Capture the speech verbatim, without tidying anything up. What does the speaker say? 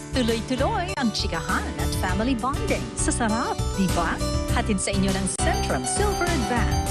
Tuloy-tuloy ang chikahan at family bonding sa Sarap, di ba? Hatid sa inyo ng Centrum Silver Advance.